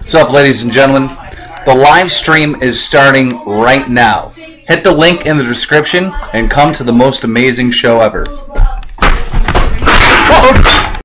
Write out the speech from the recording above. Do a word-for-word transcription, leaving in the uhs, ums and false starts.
What's up, ladies and gentlemen? The live stream is starting right now. Hit the link in the description and come to the most amazing show ever.